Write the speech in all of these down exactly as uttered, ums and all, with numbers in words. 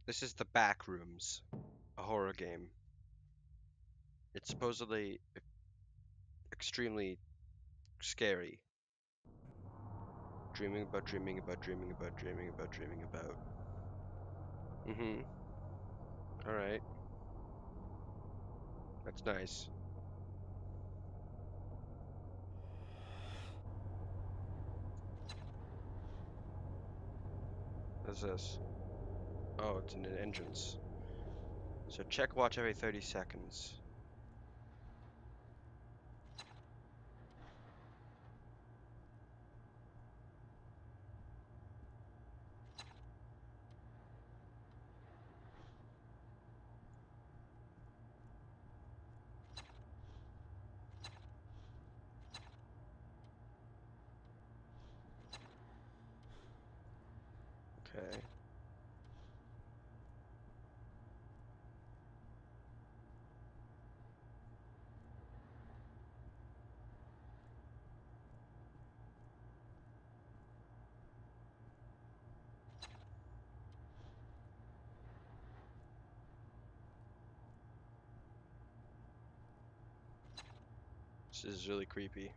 This is the Back Rooms, a horror game. It's supposedly extremely scary. Dreaming about, dreaming about, dreaming about, dreaming about, dreaming about. Mm-hmm. All right. That's nice. What's this? Oh, it's an entrance. So check watch every thirty seconds. Okay. This is really creepy.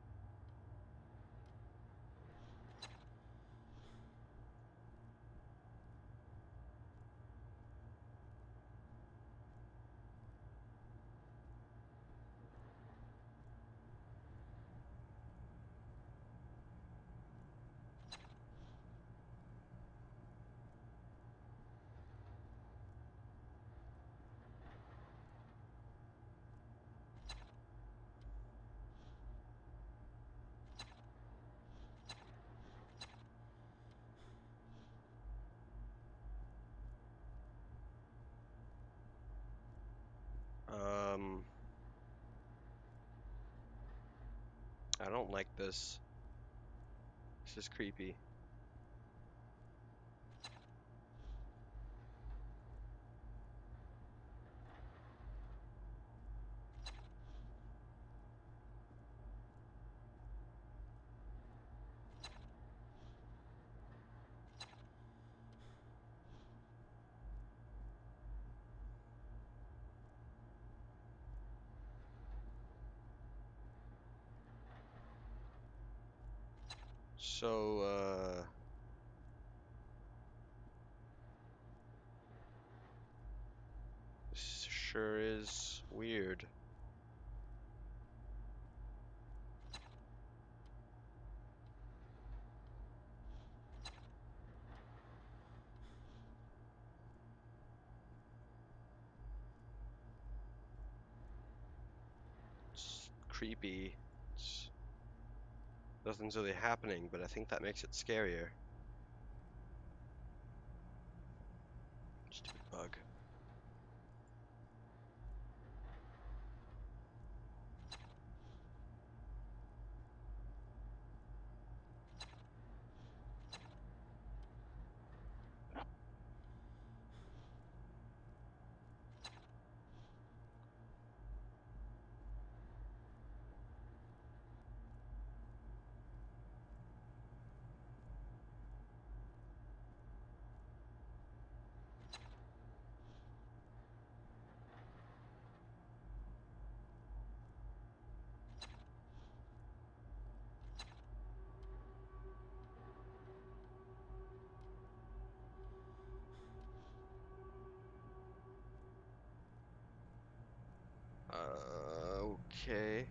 Um, I don't like this. This is creepy. So, uh, this sure is weird. It's creepy. It's, nothing's really happening, but I think that makes it scarier. Stupid bug. Uh, okay.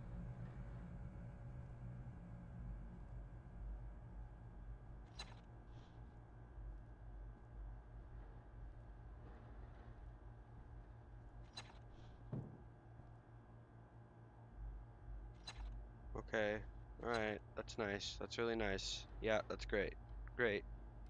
Okay. Alright. That's nice. That's really nice. Yeah, that's great. Great.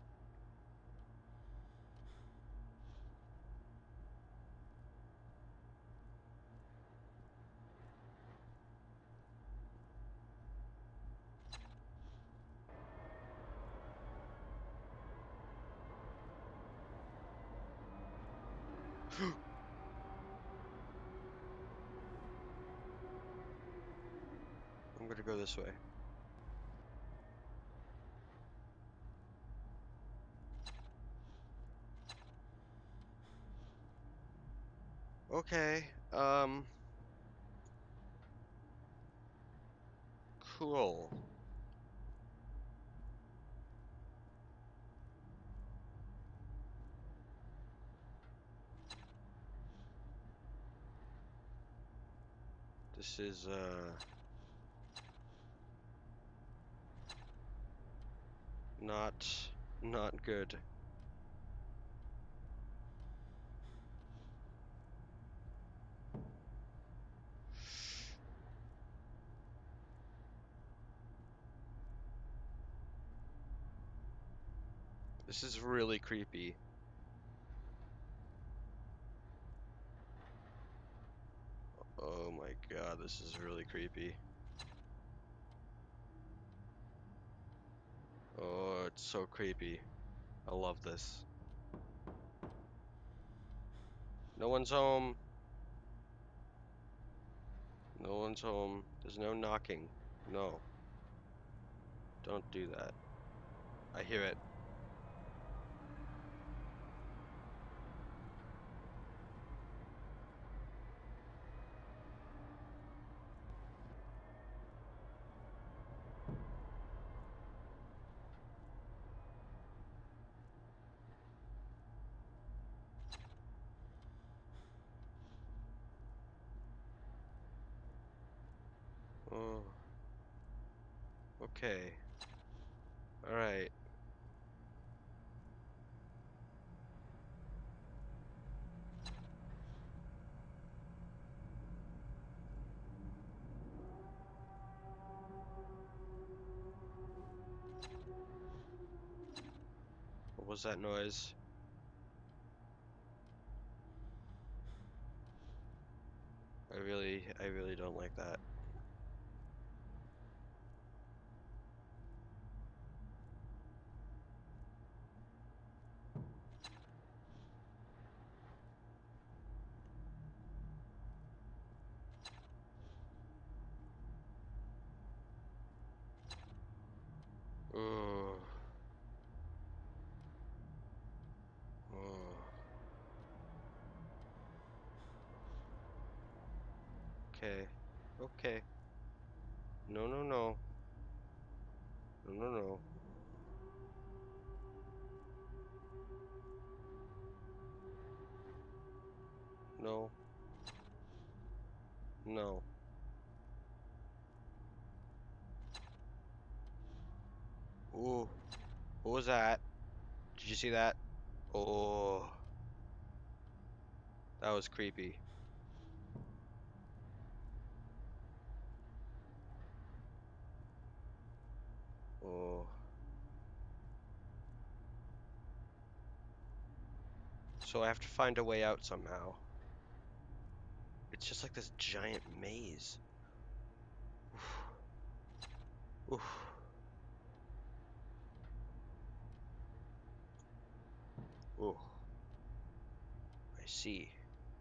I'm gonna go this way. Okay, um, cool. This is, uh, not, not good. This is really creepy. Oh my god, this is really creepy. Oh, it's so creepy. I love this. No one's home. No one's home. There's no knocking. No. Don't do that. I hear it. Oh. Okay. Alright. What was that noise? I really, I really don't like that. Oh. Oh. Okay. Okay. No, no, no. No, no, no. No. No. Ooh. What was that? Did you see that? Oh. That was creepy. Oh. So I have to find a way out somehow. It's just like this giant maze. Oof. Oof. Oh. I see.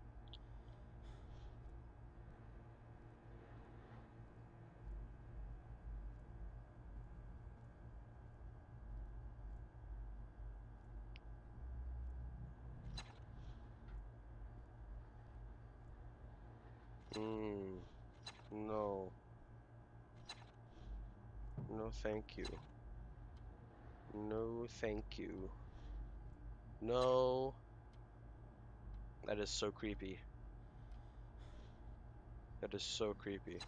Hmm. No. No, thank you. No, thank you. No. That is so creepy. That is so creepy.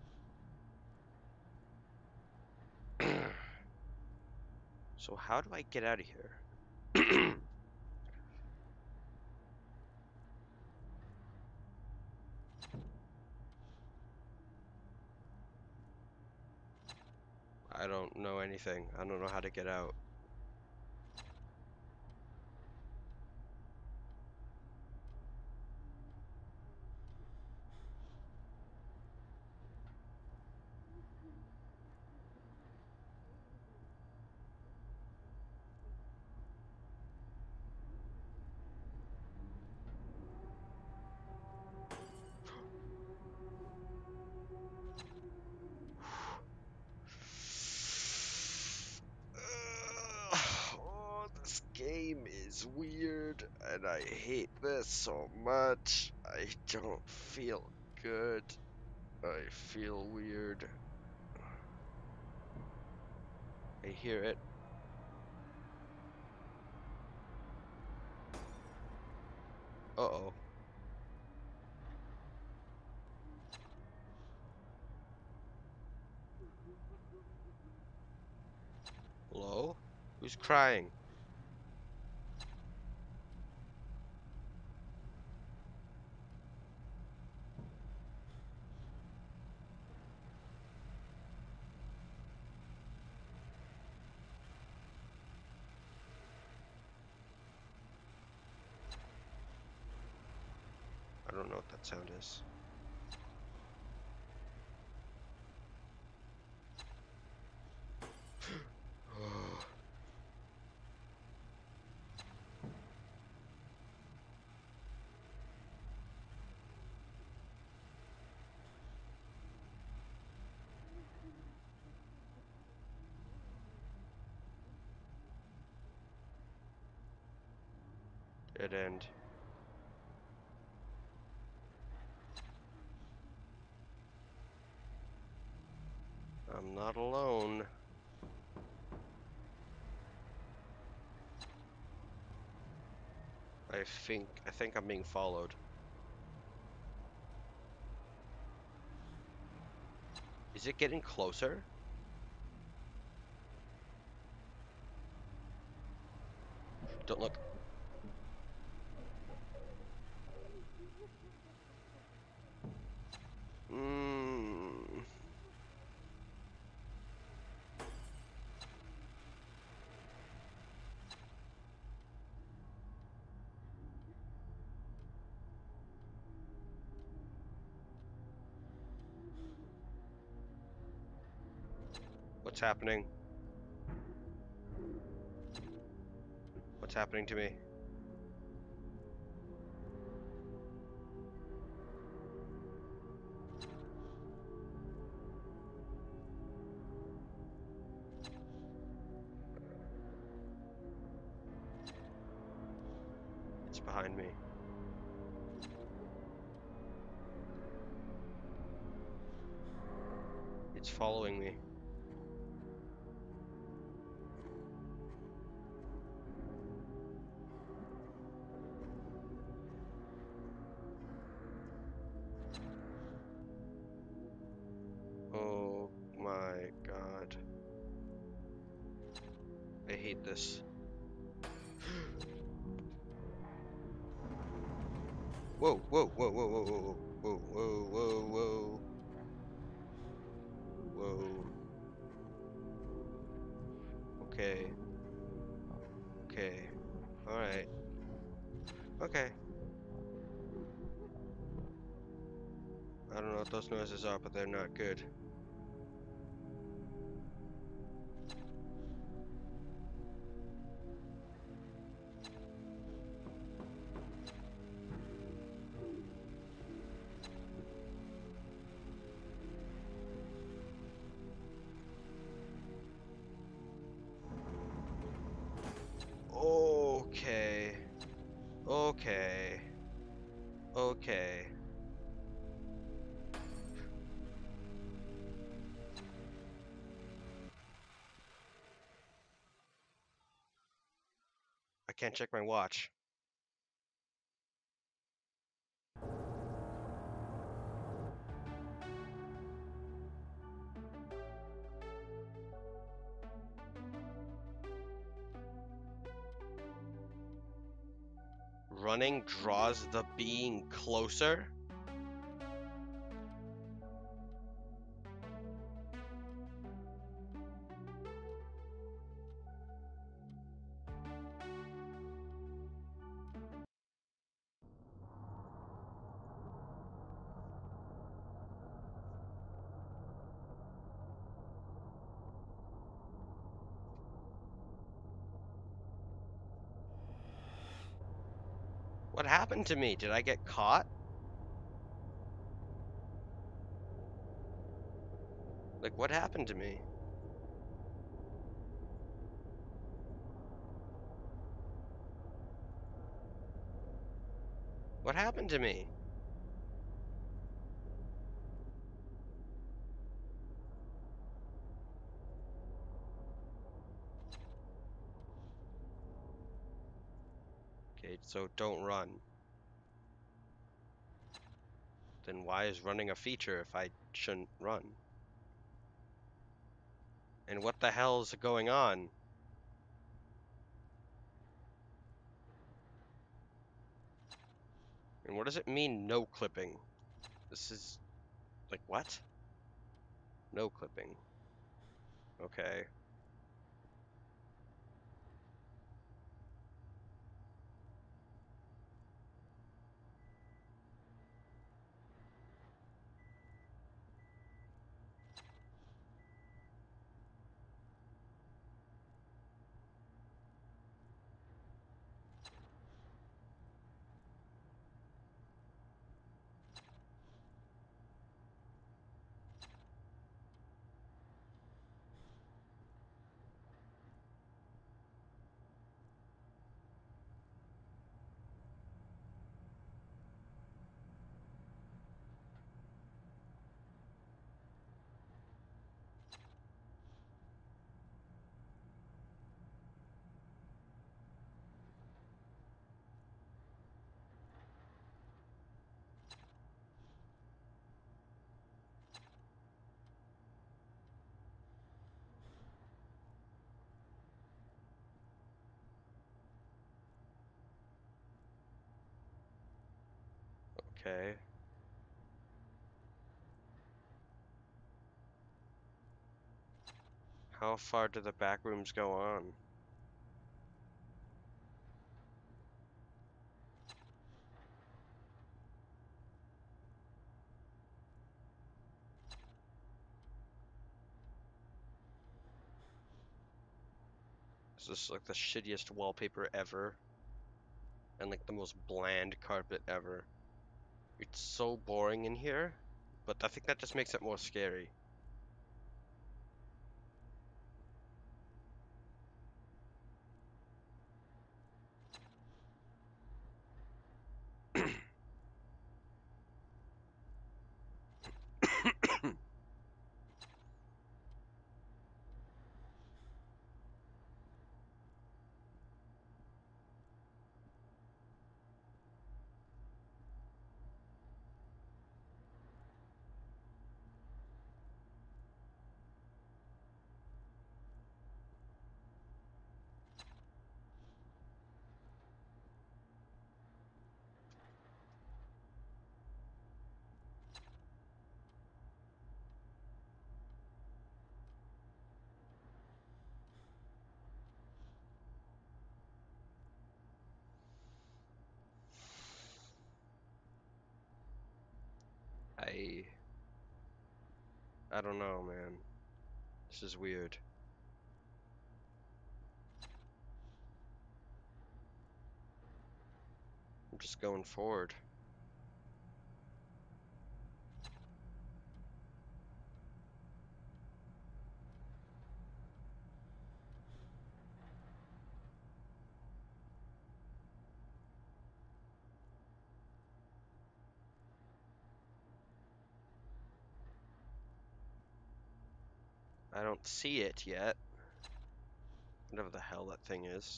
So how do I get out of here? I don't know anything. I don't know how to get out. game is weird, and I hate this so much. I don't feel good. I feel weird. I hear it. Uh-oh. Hello? Who's crying? I don't know what that sound is. Dead end. I'm not alone. I think I think I'm being followed. Is it getting closer? Don't look. Mm. What's happening? What's happening to me? It's behind me. It's following me. Oh my god. I hate this. Whoa, whoa, whoa, whoa, whoa, whoa, whoa, whoa, whoa, whoa. Whoa. Okay. Okay. Alright. Okay. I don't know what those noises are, but they're not good. Okay. Okay. Okay. I can't check my watch. Running draws the being closer? What happened to me? Did I get caught? Like, what happened to me? What happened to me? Okay, so don't run. Then why is running a feature if I shouldn't run? And what the hell is going on? And what does it mean, no clipping? This is... like, what? No clipping. Okay. Okay. How far do the back rooms go on? Is this like the shittiest wallpaper ever? And like the most bland carpet ever. It's so boring in here, but I think that just makes it more scary. I... I don't know, man. This is weird. I'm just going forward. I don't see it yet. Whatever the hell that thing is.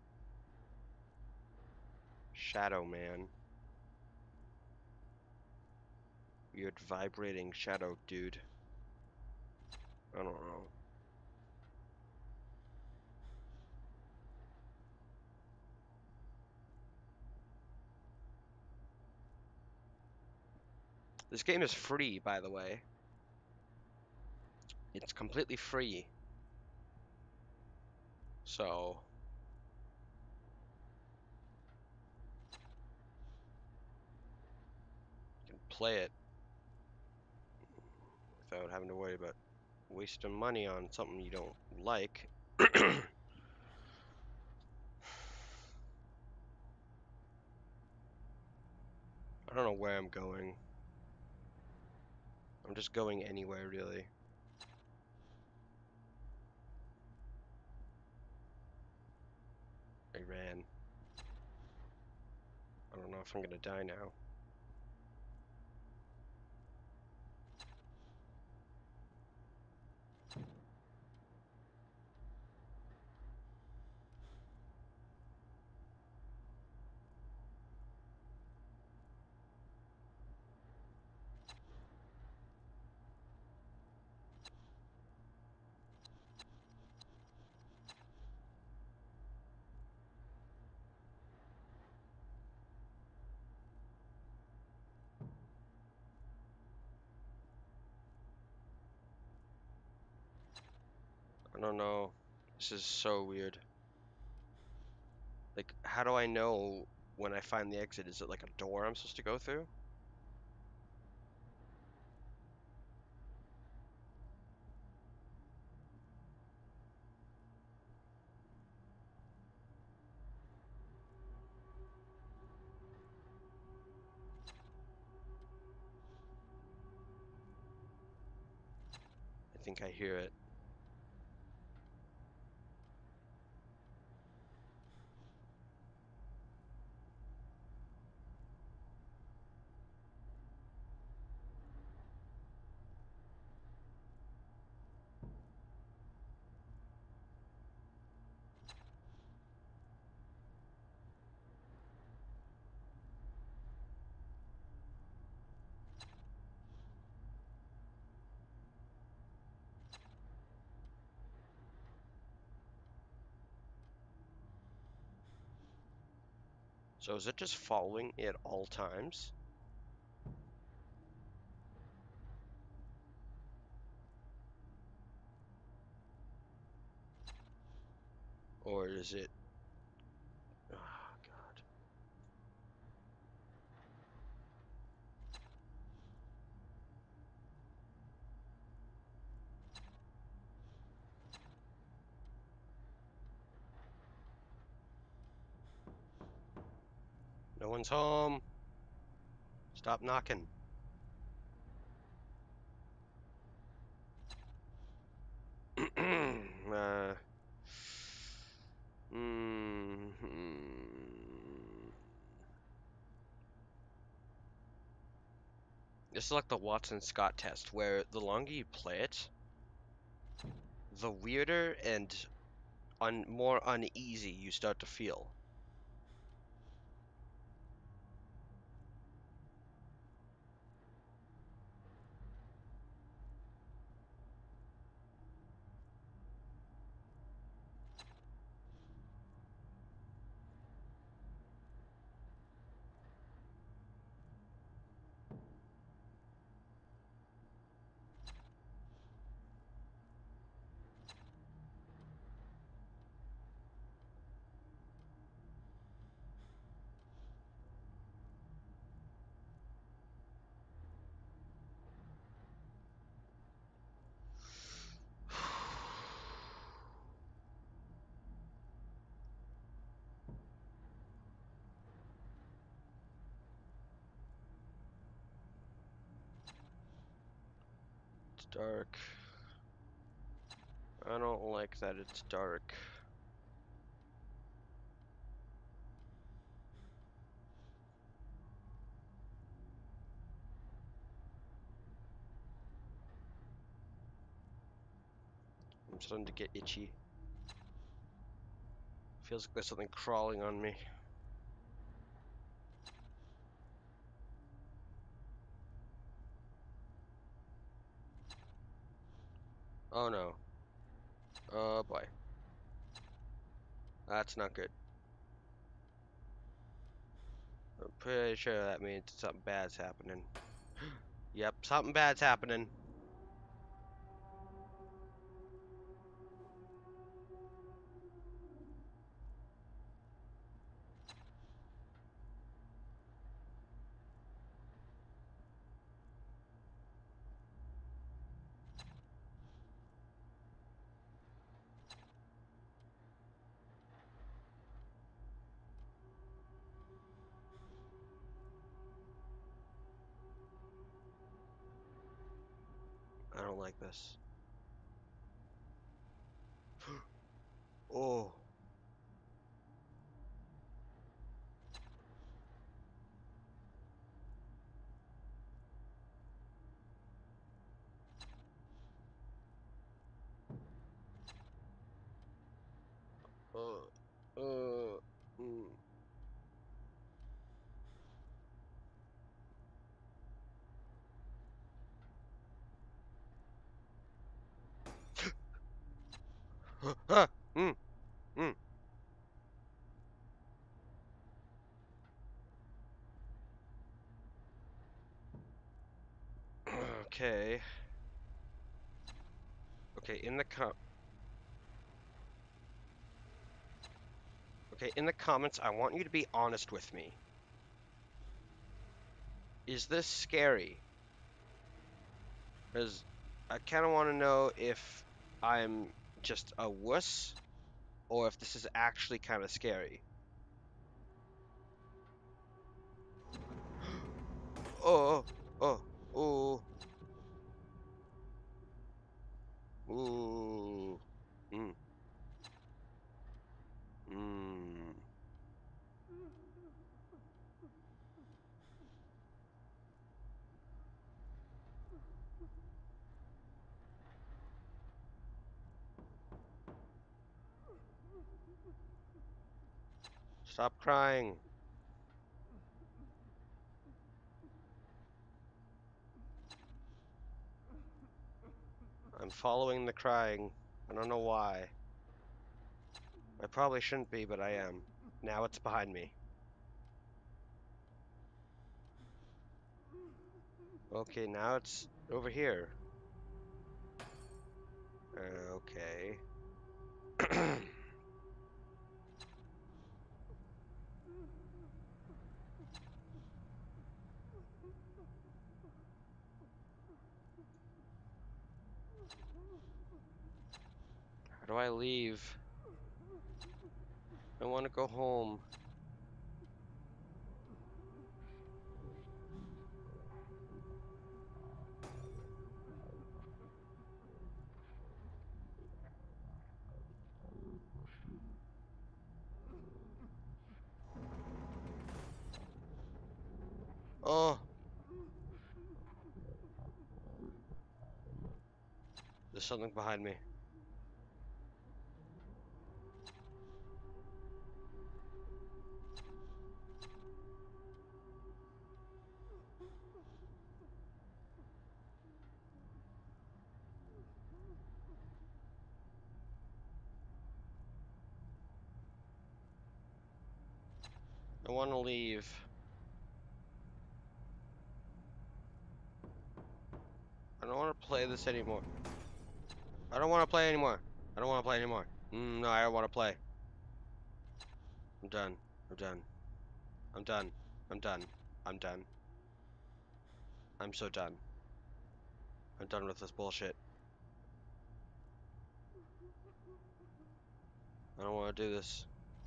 Shadow Man. Weird vibrating shadow dude. I don't know. This game is free, by the way. It's completely free. So... you can play it without having to worry about wasting money on something you don't like. I don't know where I'm going. I'm just going anywhere, really. I ran. I don't know. know if I'm gonna die now. I don't know. This is so weird. Like, how do I know when I find the exit? Is it like a door I'm supposed to go through? I think I hear it. So is it just following me at all times? Or is it... Oh, God. No one's home. Stop knocking. uh, mm, This is like the Watson Scott test, where the longer you play it, the weirder and un more uneasy you start to feel. It's dark. I don't like that it's dark. I'm starting to get itchy. Feels like there's something crawling on me. Oh no. Oh boy. That's not good. I'm pretty sure that means something bad's happening. Yep, something bad's happening. I don't like this. Oh. Uh, uh, mm. Ah, mm, mm. Okay. Okay, in the com okay, in the comments, I want you to be honest with me. Is this scary? Because I kind of want to know if I'm just a wuss or if this is actually kind of scary. Oh, oh, oh, ooh, mm, mm. Stop crying. I'm following the crying. I don't know why. I probably shouldn't be, but I am. Now it's behind me. Okay, now it's over here. Okay. How do I leave? I want to go home. Oh, there's something behind me. I want to leave. I don't want to play this anymore. I don't want to play anymore. I don't want to play anymore. Mm, no, I don't want to play. I'm done. I'm done. I'm done. I'm done. I'm done. I'm so done. I'm done with this bullshit. I don't want to do this.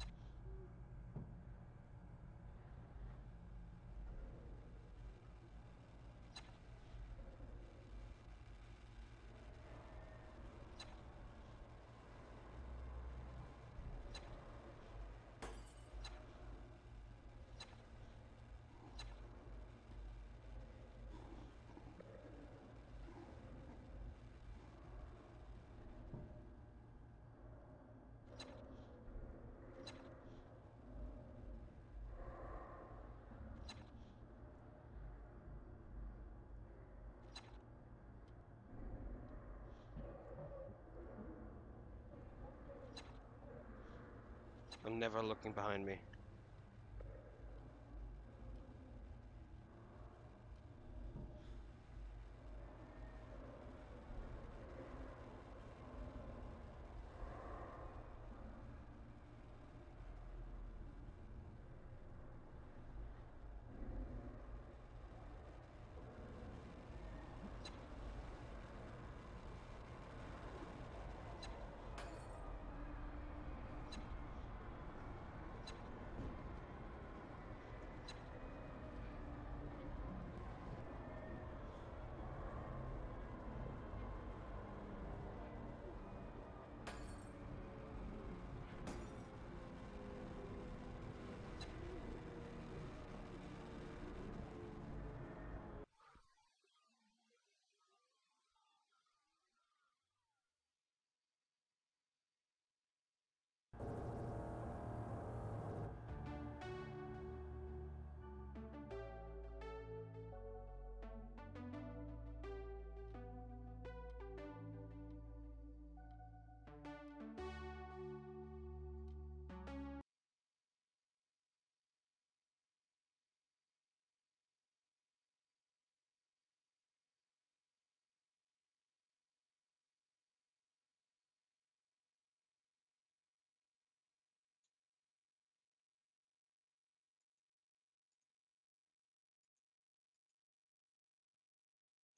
I'm never looking behind me.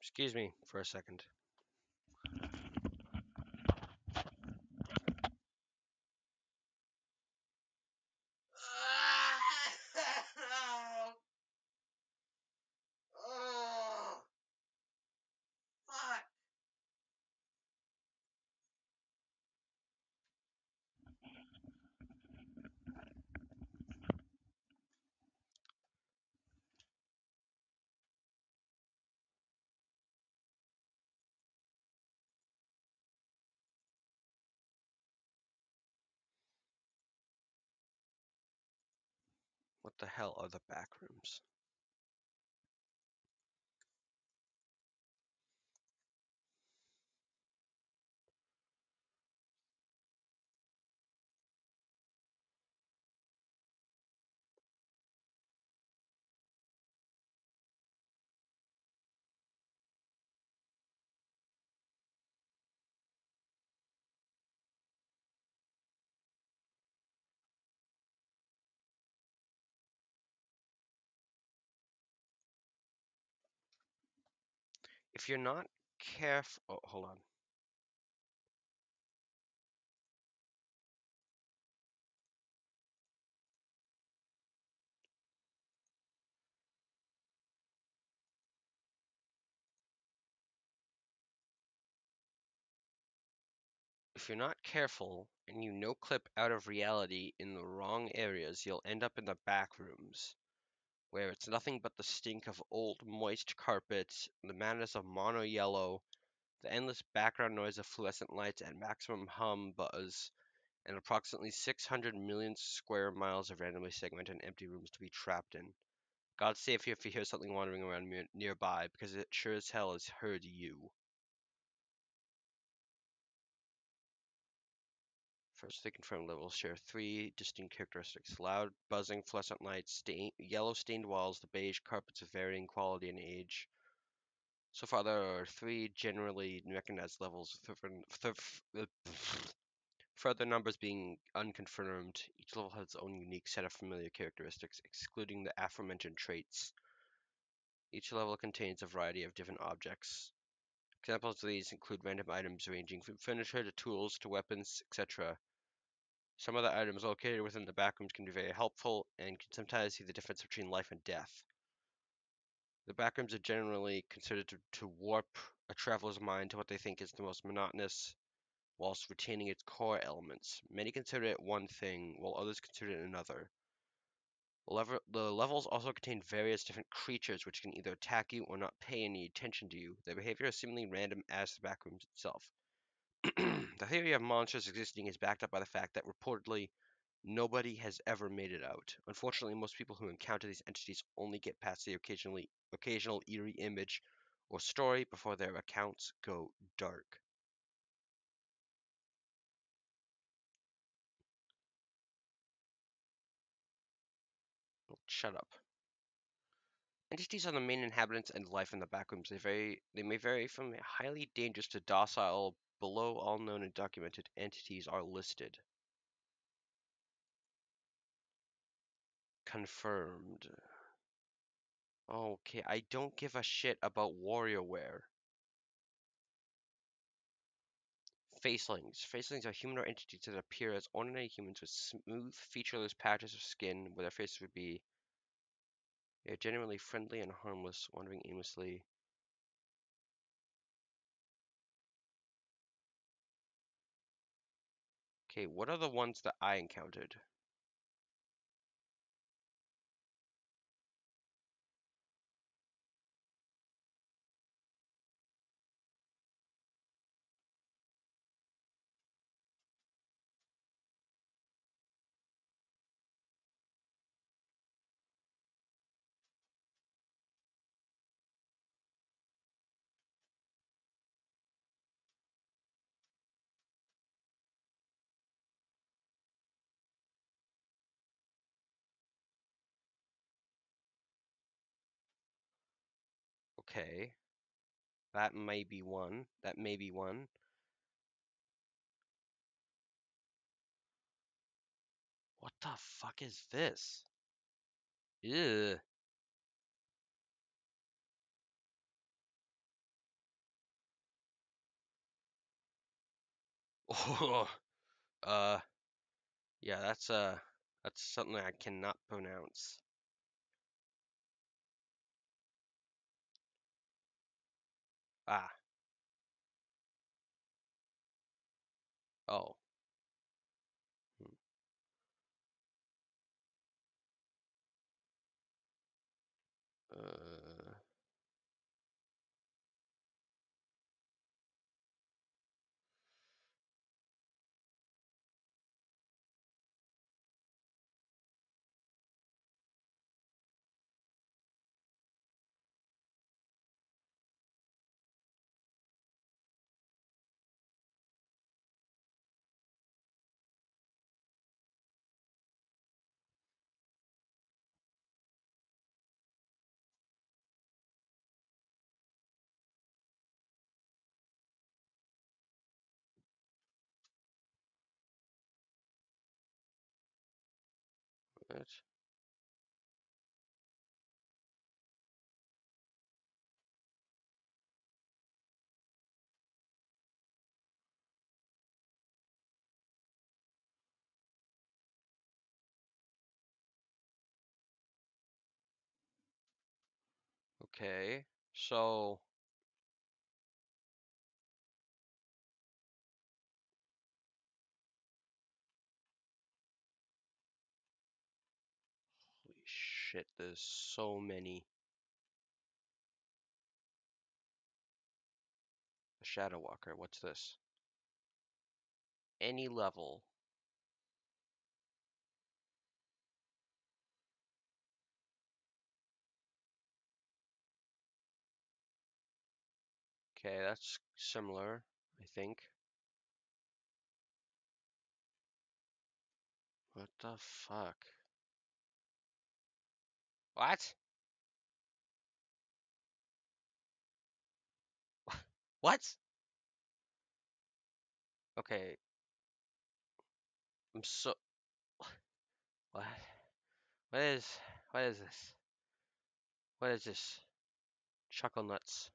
Excuse me for a second. What the hell are the back rooms? If you're not careful, oh, hold on. If you're not careful and you no clip out of reality in the wrong areas, you'll end up in the back rooms, where it's nothing but the stink of old, moist carpets, the madness of mono yellow, the endless background noise of fluorescent lights at maximum hum buzz, and approximately six hundred million square miles of randomly segmented and empty rooms to be trapped in. God save you if you hear something wandering around near- nearby, because it sure as hell has heard you. First, they confirm levels share three distinct characteristics: loud, buzzing fluorescent lights, stain, yellow stained walls, the beige carpets of varying quality and age. So far, there are three generally recognized levels, with further numbers being unconfirmed. Each level has its own unique set of familiar characteristics, excluding the aforementioned traits. Each level contains a variety of different objects. Examples of these include random items ranging from furniture to tools to weapons, et cetera. Some of the items located within the backrooms can be very helpful and can sometimes see the difference between life and death. The backrooms are generally considered to, to warp a traveler's mind to what they think is the most monotonous, whilst retaining its core elements. Many consider it one thing, while others consider it another. The, lever- the levels also contain various different creatures which can either attack you or not pay any attention to you. Their behavior is seemingly random as the backrooms itself. The theory of monsters existing is backed up by the fact that reportedly nobody has ever made it out. Unfortunately, most people who encounter these entities only get past the occasionally occasional eerie image or story before their accounts go dark. Oh, shut up. Entities are the main inhabitants and life in the backrooms. They vary they may vary from highly dangerous to docile. Below all known and documented entities are listed. Confirmed. Okay, I don't give a shit about WarioWare. Facelings. Facelings are humanoid entities that appear as ordinary humans with smooth, featureless patches of skin where their faces would be. They are generally friendly and harmless, wandering aimlessly. Okay, what are the ones that I encountered? Okay, that may be one. That may be one. What the fuck is this? Ew. Oh, uh, yeah, that's uh, that's something I cannot pronounce. Ah, oh. Hmm. Uh, what? Okay, so holy shit, there's so many. The Shadow Walker, what's this? Any level. Okay, that's similar, I think. What the fuck? What? What? Okay, I'm so what? What is what is this? What is this? Chuckle nuts.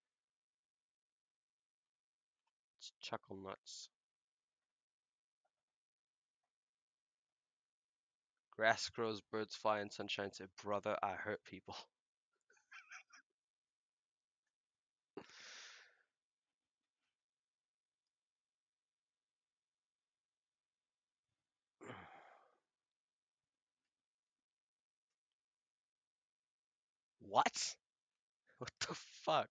It's chuckle nuts. Grass grows, birds fly, and sunshine say, "Brother, I hurt people." What? What the fuck?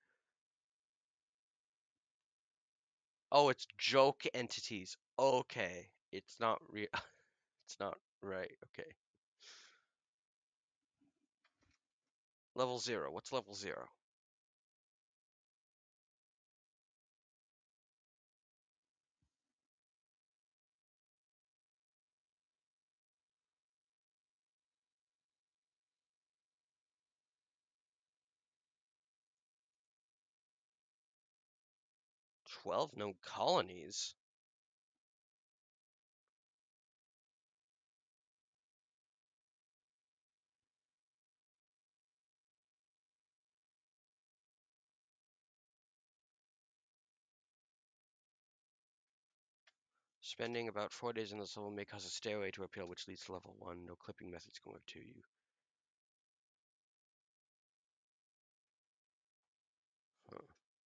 Oh, it's joke entities. Okay, it's not real. It's not right. Okay. Level zero. What's level zero? Twelve known colonies. Spending about four days in this level may cause a stairway to appear, which leads to level one. No clipping methods going to you. Huh.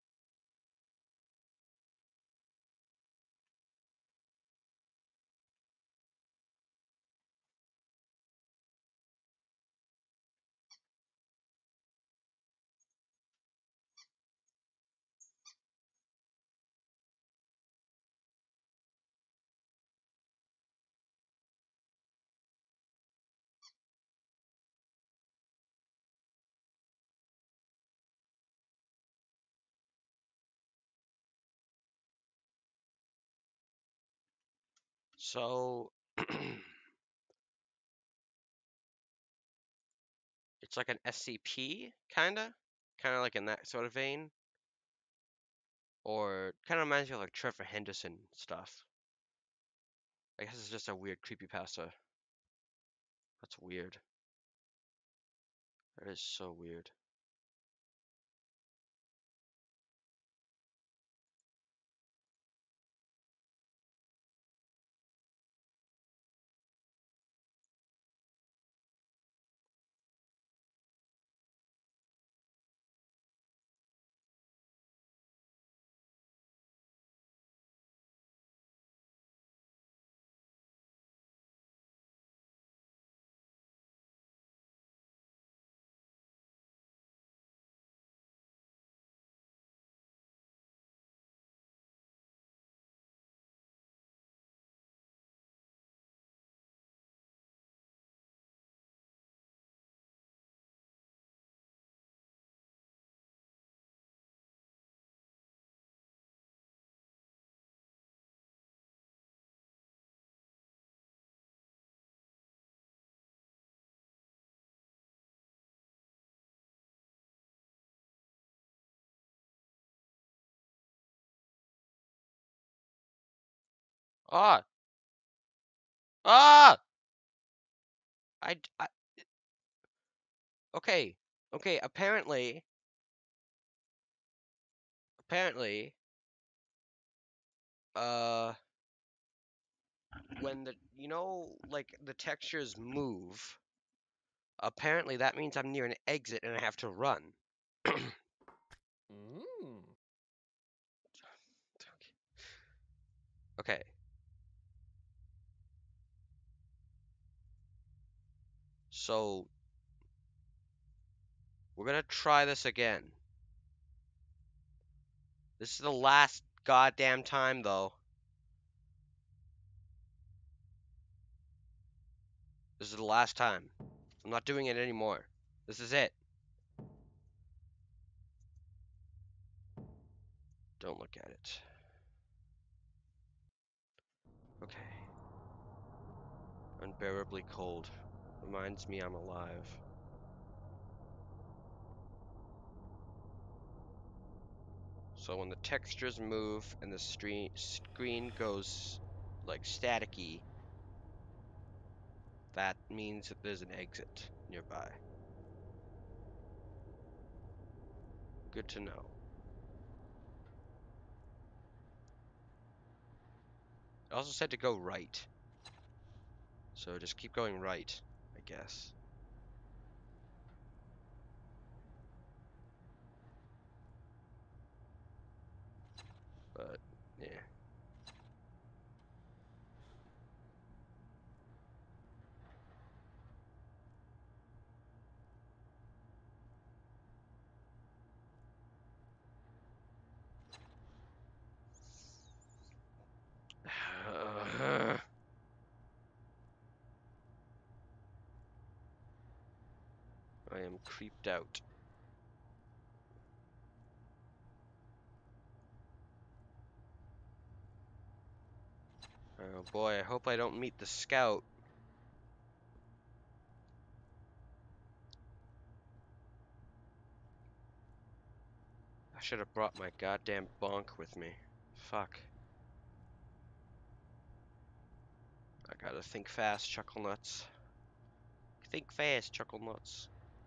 So it's like an S C P, kinda, kind of like in that sort of vein, or kind of reminds me of like Trevor Henderson stuff. I guess it's just a weird creepypasta. That's weird. That is so weird. Ah! Ah! I, I okay. Okay, apparently apparently uh when the you know like the textures move, apparently that means I'm near an exit and I have to run. Mm. Okay. So we're gonna try this again. This is the last goddamn time though. This is the last time. I'm not doing it anymore. This is it. Don't look at it. Okay. Unbearably cold. Reminds me I'm alive. So when the textures move and the stream, screen goes like staticky, that means that there's an exit nearby. Good to know. It also said to go right. So just keep going right, I guess. But, yeah. I am creeped out. Oh boy, I hope I don't meet the scout. I should have brought my goddamn bonk with me. Fuck. I gotta think fast, chuckle nuts. Think fast, chuckle nuts.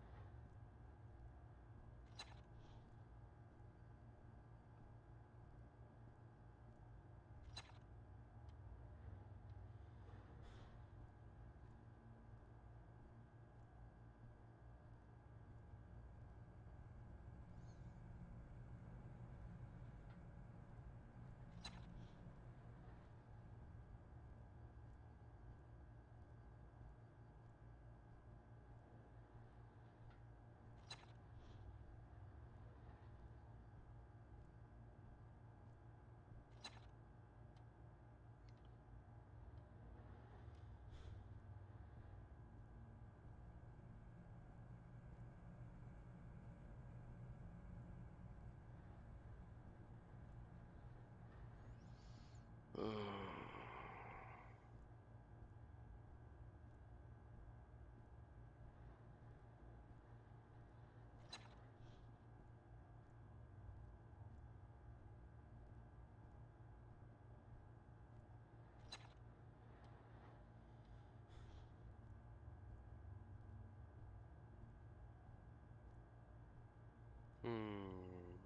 Hmm.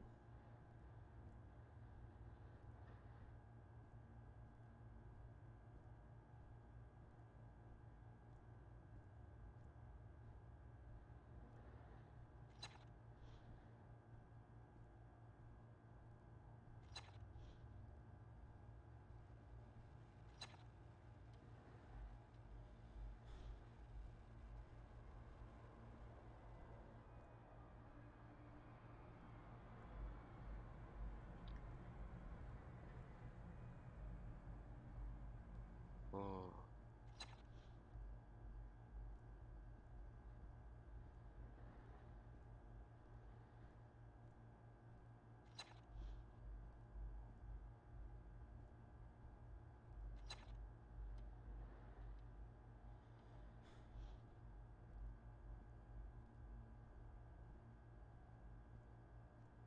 Oh.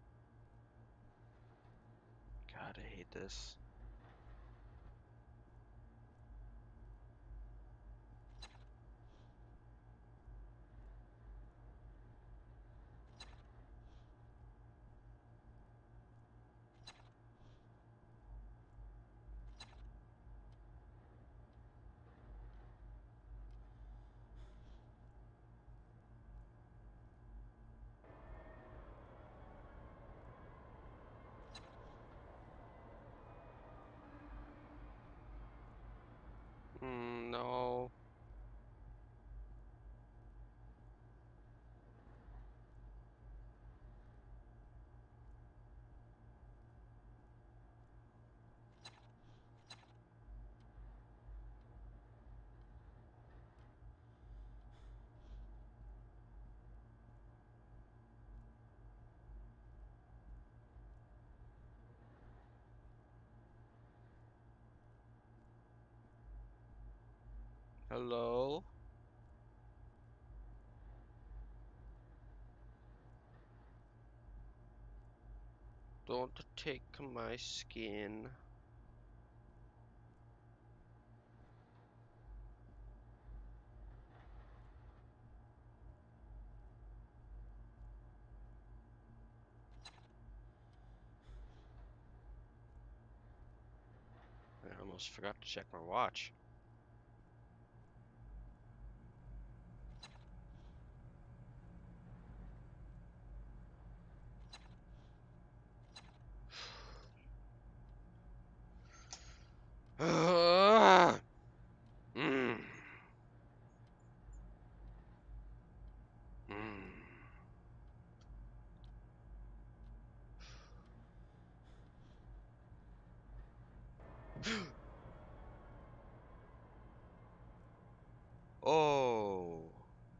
God, I hate this. No. Hello? Don't take my skin. I almost forgot to check my watch. mm. Mm. Oh.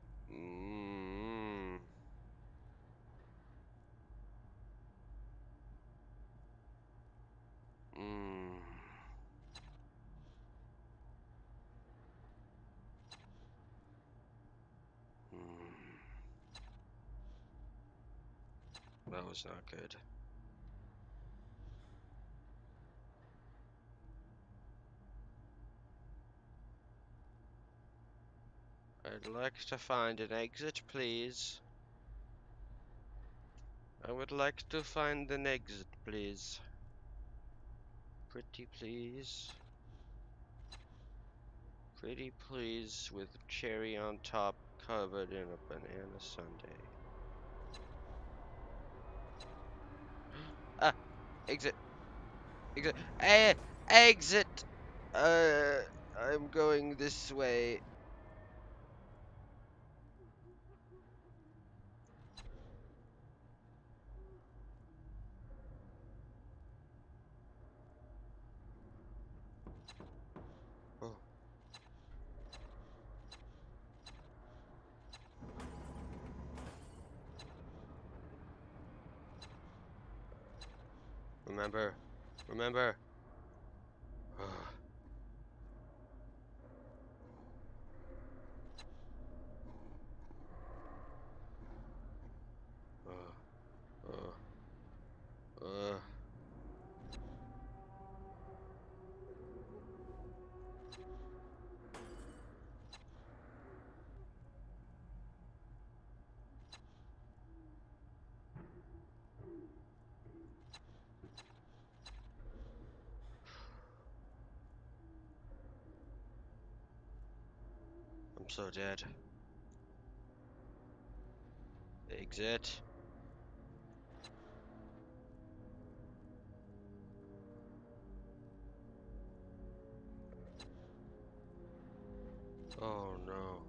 Mm. Mm. Mm. That was not good. I'd like to find an exit, please. I would like to find an exit, please. Pretty please. Pretty please with cherry on top covered in a banana sundae. Ah! Exit! Exit! Eh! Exit! Uh, I'm going this way. Oh. Remember. Remember. Uh, uh, uh. I'm so dead. Exit. Oh no.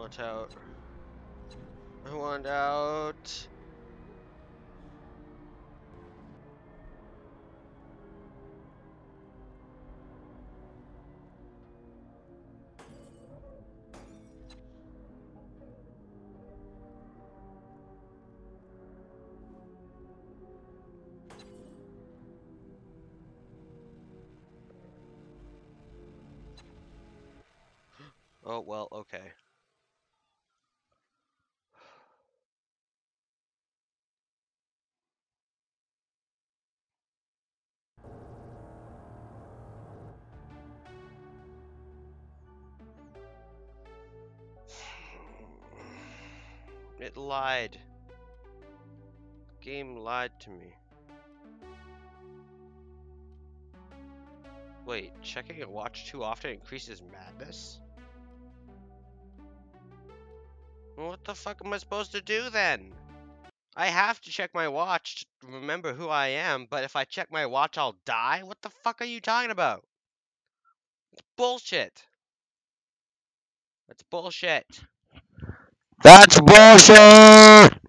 Want out. I want out. Oh, well, okay. It lied. The game lied to me. Wait, checking your watch too often increases madness? Well, what the fuck am I supposed to do then? I have to check my watch to remember who I am, but if I check my watch, I'll die? What the fuck are you talking about? It's bullshit. That's bullshit. That's bullshit!